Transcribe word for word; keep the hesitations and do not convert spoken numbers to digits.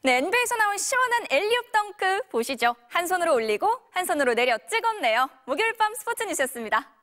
네, 엔비에이에서 나온 시원한 엘리웁 덩크 보시죠. 한 손으로 올리고 한 손으로 내려 찍었네요. 목요일 밤 스포츠 뉴스였습니다.